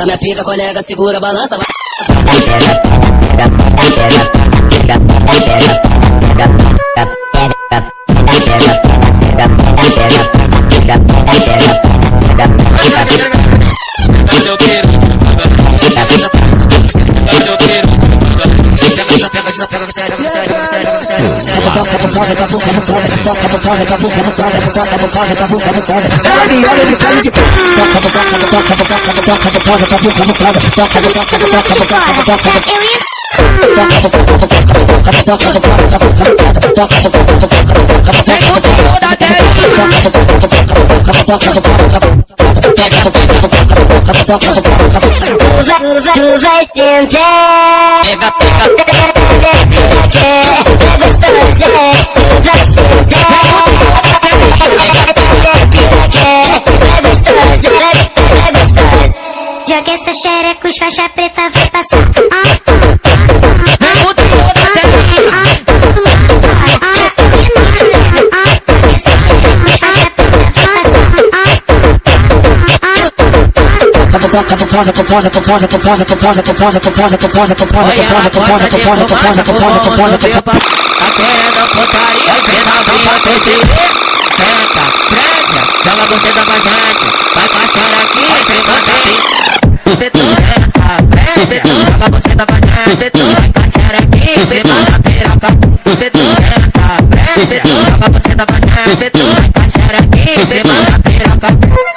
Joga minha pica, colega, segura, balança. Tu vai sentar. Pega, É gostoso, tu vai sentar. É gostoso, é gostoso. Joga essa xereca, os faixa preta vai passar. Joga você da bajante, vai passar aqui, joga você da bajante, vai passar aqui, prepara a piroca, joga você da bajante, vai passar aqui, prepara a piroca,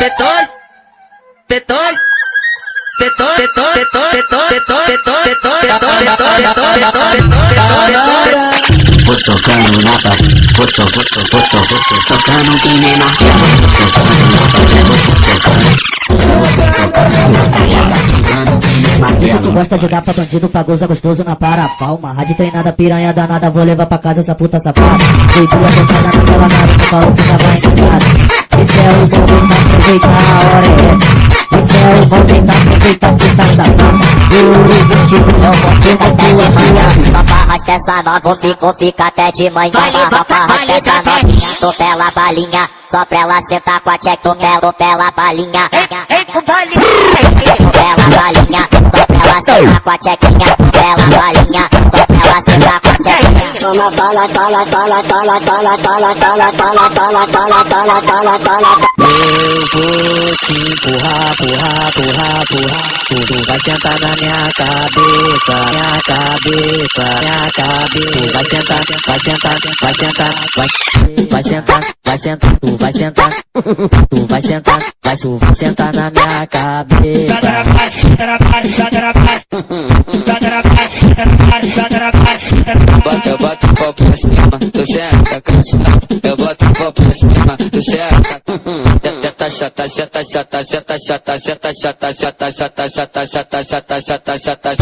Vou tocando na parede, vou tocando que nem martelo. Tu gosta de dar pra bandido, pra goza gostoso na para-palma. Rádio treinada, piranha danada, vou levar pra casa essa puta safada. Foi duas sentadas naquela garota, falou que tava encantada. Esse é o momento, aproveita a hora é essa. Esse é o momento, aproveita que tá safada. Eu vestido, eu vou ficar até de manhã. Só pra arrastar essa nova, fica até de manhã. Só pra arrastar essa novinha, tô pela balinha. Só pra ela sentar com a tcheca, tô pela balinha. Tô pela balinha, só pra ela sentar com a tchequinha. Pela balinha, só pra ela sentar com a tchequinha. Toma bala, bala, bala, bala, bala, bala, bala, bala, bala, bala, bala, bala, bala. Eu vou te empurrar, tu vai sentar na minha cabeça, tu vai sentar, tu vai sentar, vai sentar na minha cabeça. Eu boto o pau pra cima, tu senta cansado. Eu boto o pau pra cima, tu senta. Seta chata, seta chata, seta chata, seta chata, seta chata, seta chata, seta chata, seta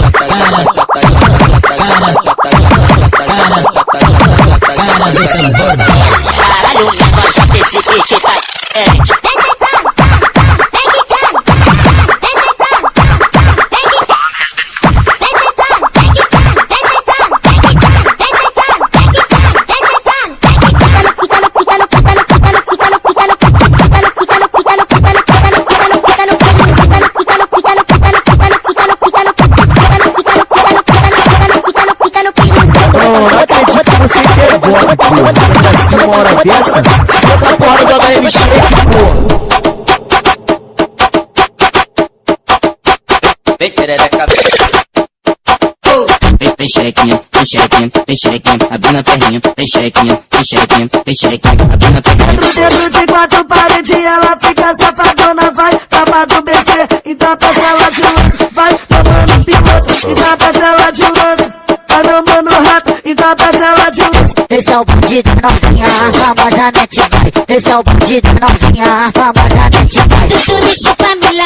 chata. Caralho, menor, já desse beat tá diferente. Você pegou, pô, pra cima uma hora dessa, essa porra do HMX, pô. Vem perereca, vem xerequinha, abrindo a perninha, vem xerequinha, abrindo a perninha. Dentro de quatro paredes ela fica safadona, vai, tapa do BC, então passa ela de lance, vai, tomando piloto, então passa ela de lance, vai tomando rato, então passa ela de lance. Esse é o bandido novinha, famosamente vai. Esse é o bandido novinha, famosamente vai. Tu me chupa, me